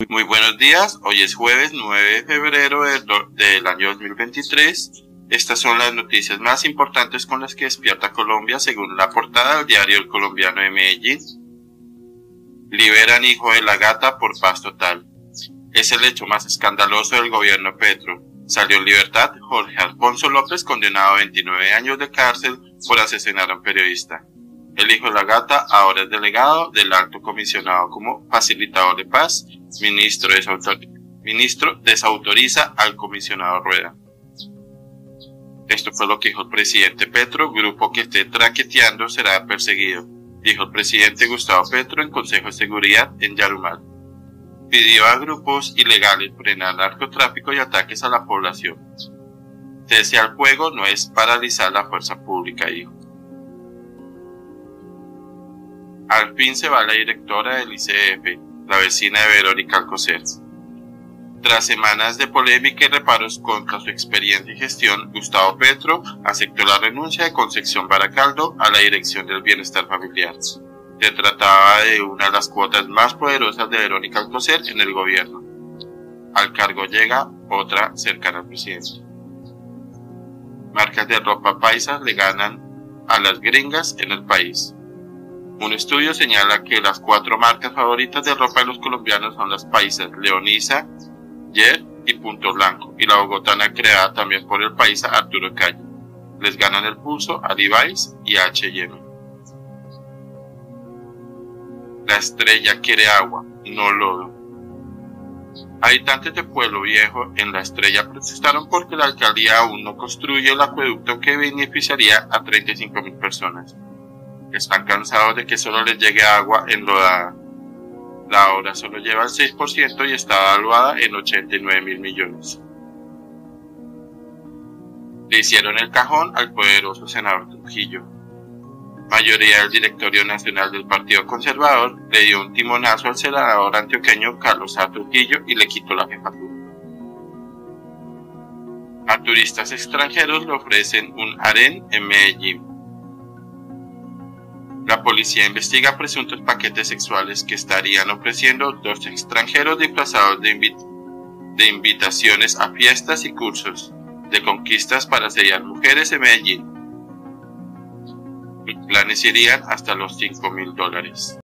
Muy buenos días, hoy es jueves 9 de febrero del año 2023. Estas son las noticias más importantes con las que despierta Colombia según la portada del diario El Colombiano de Medellín. Liberan hijo de la gata por paz total. Es el hecho más escandaloso del gobierno Petro. Salió en libertad Jorge Alfonso López, condenado a 29 años de cárcel por asesinar a un periodista. El hijo de la gata ahora es delegado del alto comisionado como facilitador de paz. Ministro desautoriza al comisionado Rueda. Esto fue lo que dijo el presidente Petro. Grupo que esté traqueteando será perseguido, dijo el presidente Gustavo Petro en Consejo de Seguridad en Yarumal. Pidió a grupos ilegales frenar narcotráfico y ataques a la población. Cese al fuego no es paralizar la fuerza pública, dijo. Al fin se va la directora del ICF, la vecina de Verónica Alcocer. Tras semanas de polémica y reparos contra su experiencia y gestión, Gustavo Petro aceptó la renuncia de Concepción Baracaldo a la dirección del bienestar familiar. Se trataba de una de las cuotas más poderosas de Verónica Alcocer en el gobierno. Al cargo llega otra cercana al presidente. Marcas de ropa paisa le ganan a las gringas en el país. Un estudio señala que las 4 marcas favoritas de ropa de los colombianos son las paisas Leonisa, Yer y Punto Blanco, y la bogotana creada también por el paisa Arturo Calle. Les ganan el pulso a Levi's y H&M. La Estrella quiere agua, no lodo. Habitantes de Pueblo Viejo en La Estrella protestaron porque la alcaldía aún no construye el acueducto que beneficiaría a 35.000 personas. Están cansados de que solo les llegue agua enlodada. La obra solo lleva el 6% y está evaluada en 89.000 millones. Le hicieron el cajón al poderoso senador Trujillo. Mayoría del directorio nacional del Partido Conservador le dio un timonazo al senador antioqueño Carlos A. Trujillo y le quitó la jefatura. A turistas extranjeros le ofrecen un harén en Medellín. La policía investiga presuntos paquetes sexuales que estarían ofreciendo 2 extranjeros disfrazados de invitaciones a fiestas y cursos de conquistas para asediar mujeres en Medellín. Los planes irían hasta los $5.000.